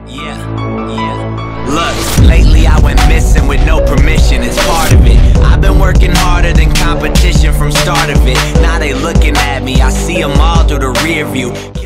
Look, lately I went missing with no permission, it's part of it. I've been working harder than competition from start of it. Now they looking at me, I see them all through the rear view.